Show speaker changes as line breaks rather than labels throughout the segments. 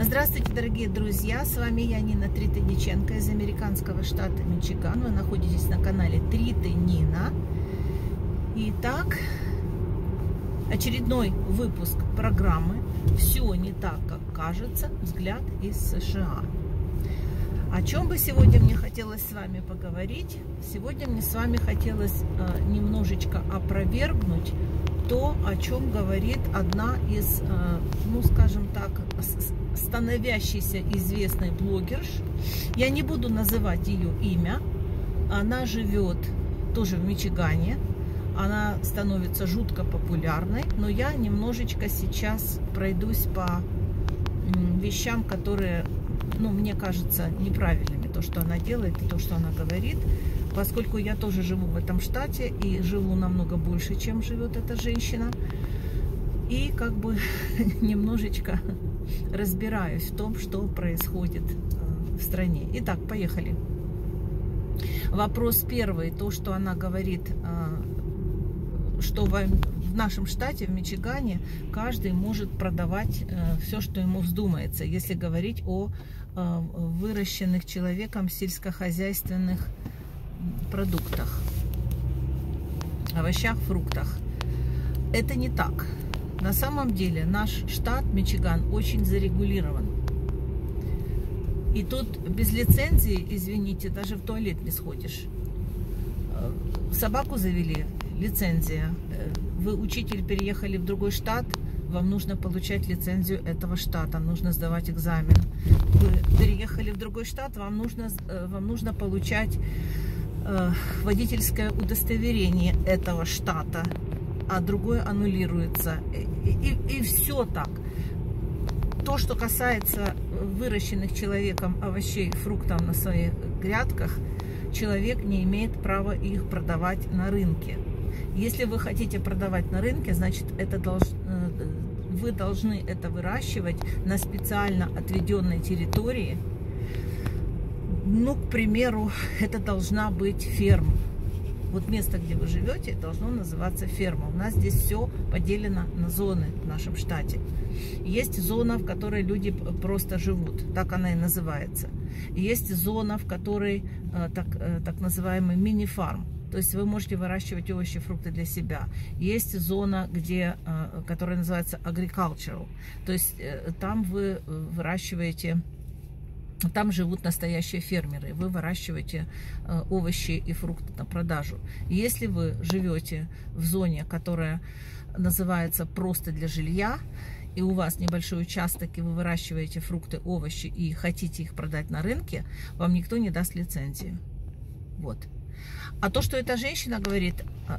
Здравствуйте, дорогие друзья! С вами я, Нина Тритониченко из американского штата Мичиган. Вы находитесь на канале Тритонина. Итак, очередной выпуск программы «Все не так, как кажется. Взгляд из США». О чем бы сегодня мне хотелось с вами поговорить? Сегодня мне с вами хотелось немножечко опровергнуть то, о чем говорит одна из, ну скажем так, становящейся известной блогерш. Я не буду называть ее имя. Она живет тоже в Мичигане. Она становится жутко популярной. Но я немножечко сейчас пройдусь по вещам, которые, ну, мне кажется, неправильными. То, что она делает и то, что она говорит. Поскольку я тоже живу в этом штате и живу намного больше, чем живет эта женщина. И как бы немножечко разбираюсь в том, что происходит в стране. Итак, поехали. Вопрос первый. То, что она говорит, что в нашем штате, в Мичигане, каждый может продавать все, что ему вздумается, если говорить о выращенных человеком сельскохозяйственных продуктах, овощах, фруктах. Это не так. На самом деле наш штат Мичиган очень зарегулирован. И тут без лицензии, извините, даже в туалет не сходишь. Собаку завели, лицензия. Вы, учитель, переехали в другой штат, вам нужно получать лицензию этого штата, нужно сдавать экзамен. Вы переехали в другой штат, вам нужно получать водительское удостоверение этого штата, а другое аннулируется. И все так. То, что касается выращенных человеком овощей и фруктов на своих грядках, человек не имеет права их продавать на рынке. Если вы хотите продавать на рынке, значит, вы должны это выращивать на специально отведенной территории. Ну, к примеру, это должна быть ферма. Вот место, где вы живете, должно называться ферма. У нас здесь все поделено на зоны в нашем штате. Есть зона, в которой люди просто живут. Так она и называется. Есть зона, в которой так называемый мини-фарм. То есть вы можете выращивать овощи, фрукты для себя. Есть зона, которая называется agricultural. То есть там вы выращиваете... Там живут настоящие фермеры. Вы выращиваете овощи и фрукты на продажу. Если вы живете в зоне, которая называется просто для жилья, и у вас небольшой участок, и вы выращиваете фрукты, овощи и хотите их продать на рынке, вам никто не даст лицензию. Вот. А то, что эта женщина говорит,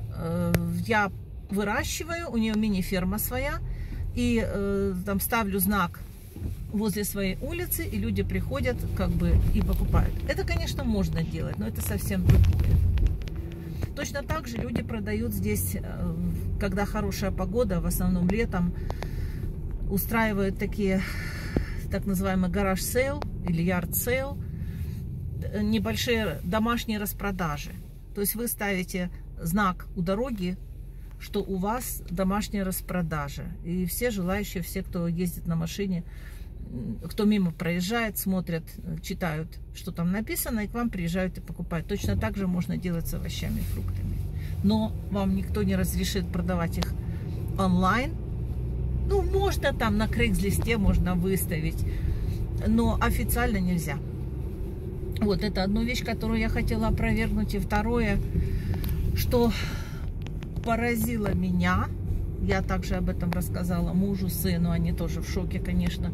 я выращиваю, у нее мини-ферма своя, и там ставлю знак возле своей улицы, и люди приходят как бы и покупают. Это, конечно, можно делать, но это совсем другое. Точно так же люди продают здесь, когда хорошая погода, в основном летом, устраивают такие так называемые гараж-сейл или ярд-сейл, небольшие домашние распродажи. То есть вы ставите знак у дороги, что у вас домашняя распродажа. И все желающие, все, кто ездит на машине, кто мимо проезжает, смотрят, читают, что там написано, и к вам приезжают и покупают. Точно так же можно делать с овощами и фруктами. Но вам никто не разрешит продавать их онлайн. Ну, можно там на Craigslist можно выставить, но официально нельзя. Вот это одну вещь, которую я хотела опровергнуть. И второе, что поразило меня, я также об этом рассказала мужу, сыну, они тоже в шоке, конечно.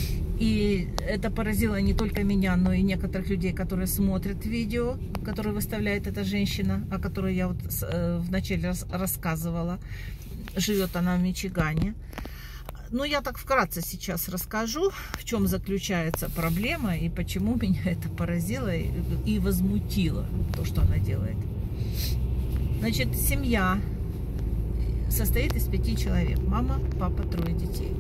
И это поразило не только меня, но и некоторых людей, которые смотрят видео, которые выставляет эта женщина, о которой я вот вначале рассказывала. Живет она в Мичигане. Ну, я так вкратце сейчас расскажу, в чем заключается проблема и почему меня это поразило и возмутило, то, что она делает. Значит, семья состоит из 5 человек. Мама, папа, 3 детей.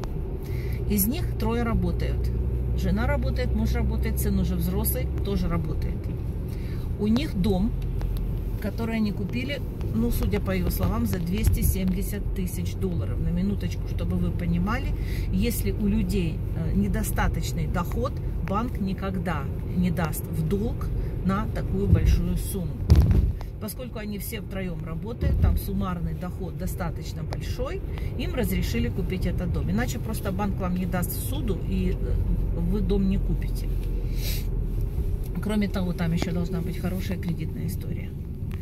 Из них 3 работают. Жена работает, муж работает, сын уже взрослый, тоже работает. У них дом которые они купили, ну, судя по ее словам, за 270 тысяч долларов. На минуточку, чтобы вы понимали, если у людей недостаточный доход, банк никогда не даст в долг на такую большую сумму. Поскольку они все втроем работают, там суммарный доход достаточно большой, им разрешили купить этот дом. Иначе просто банк вам не даст в суду, и вы дом не купите. Кроме того, там еще должна быть хорошая кредитная история.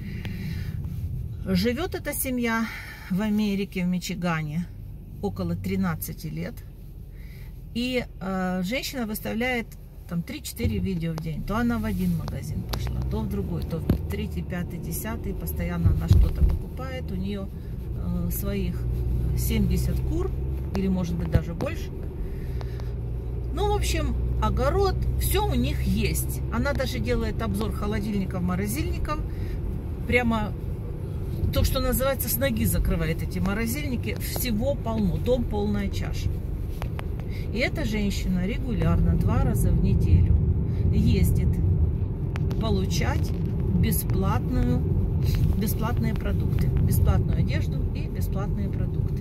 Живет эта семья в Америке, в Мичигане, около 13 лет. И женщина выставляет там 3-4 видео в день. То она в один магазин пошла, то в другой, то в третий, пятый, десятый. Постоянно она что-то покупает. У нее своих 70 кур, или может быть даже больше. Ну, в общем, огород, все у них есть. Она даже делает обзор холодильников, морозильников. Прямо то, что называется, с ноги закрывает эти морозильники. Всего полно, дом полная чаша. И эта женщина регулярно 2 раза в неделю ездит получать бесплатные продукты, бесплатную одежду и бесплатные продукты.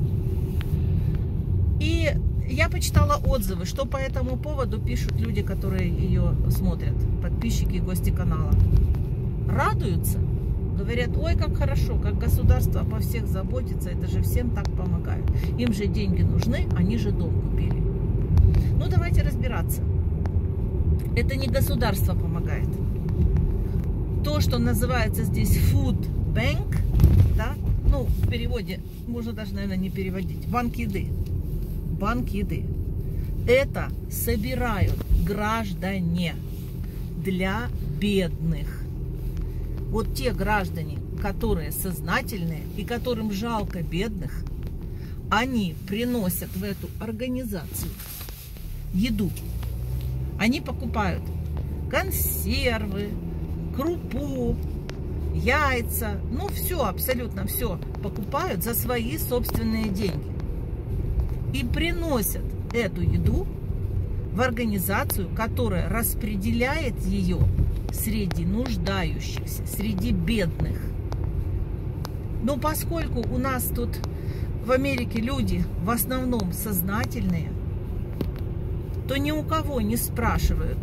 И я почитала отзывы, что по этому поводу пишут люди, которые ее смотрят, подписчики и гости канала. Радуются, говорят: ой, как хорошо, как государство обо всех заботится, это же всем так помогает. Им же деньги нужны, они же дом купили. Ну, давайте разбираться. Это не государство помогает. То, что называется здесь food bank, да, ну, в переводе можно даже, наверное, не переводить. Банк еды. Банк еды. Это собирают граждане для бедных. Вот те граждане, которые сознательные и которым жалко бедных, они приносят в эту организацию еду. Они покупают консервы, крупу, яйца, ну все, абсолютно все покупают за свои собственные деньги. И приносят эту еду в организацию, которая распределяет ее среди нуждающихся, среди бедных. Но поскольку у нас тут в Америке люди в основном сознательные, то ни у кого не спрашивают.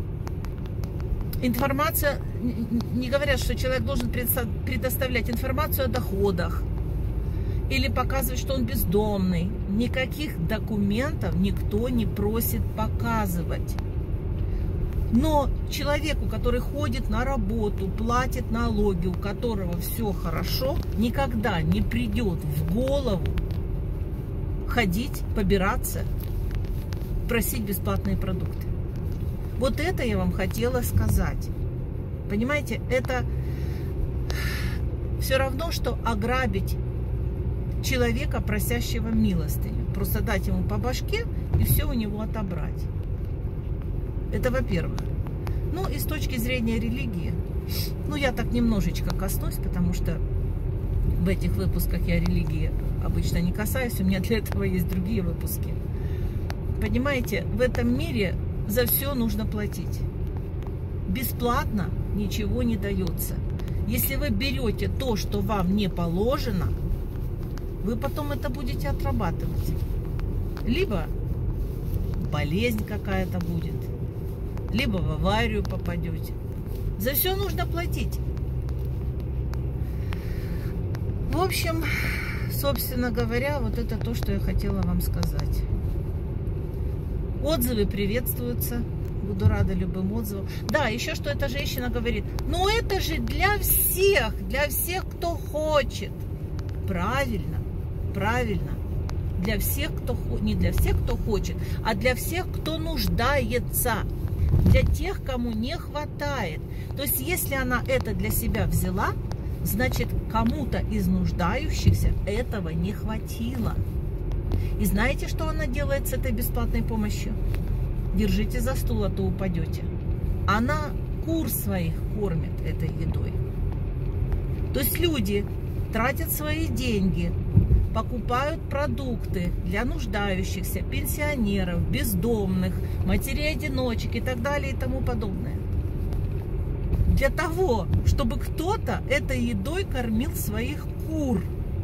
Информация, не говорят, что человек должен предоставлять информацию о доходах или показывать, что он бездомный. Никаких документов никто не просит показывать. Но человеку, который ходит на работу, платит налоги, у которого все хорошо, никогда не придет в голову ходить, побираться, просить бесплатные продукты. Вот это я вам хотела сказать. Понимаете, это все равно, что ограбить человека, просящего милостыню. Просто дать ему по башке и все у него отобрать. Это во-первых. Ну и с точки зрения религии, ну я так немножечко коснусь, потому что в этих выпусках я религии обычно не касаюсь, у меня для этого есть другие выпуски. Понимаете, в этом мире за все нужно платить. Бесплатно ничего не дается. Если вы берете то, что вам не положено, вы потом это будете отрабатывать. Либо болезнь какая-то будет, либо в аварию попадете. За все нужно платить. В общем, собственно говоря, вот это то, что я хотела вам сказать. Отзывы приветствуются. Буду рада любым отзывам. Да, еще что эта женщина говорит. Ну это же для всех, кто хочет. Правильно, правильно. Для всех, кто не для всех, кто хочет, а для всех, кто нуждается. Для тех, кому не хватает. То есть, если она это для себя взяла, значит, кому-то из нуждающихся этого не хватило. И знаете, что она делает с этой бесплатной помощью? Держите за стул, а то упадете. Она кур своих кормит этой едой. То есть люди тратят свои деньги, покупают продукты для нуждающихся, пенсионеров, бездомных, матерей-одиночек и так далее и тому подобное. для того, чтобы кто-то этой едой кормил своих кур.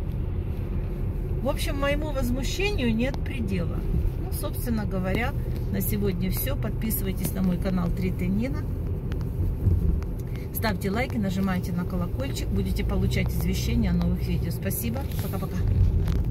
В общем, моему возмущению нет предела. Ну, собственно говоря, на сегодня все. Подписывайтесь на мой канал Третья Нина. Ставьте лайки, нажимайте на колокольчик. Будете получать извещения о новых видео. Спасибо. Пока-пока.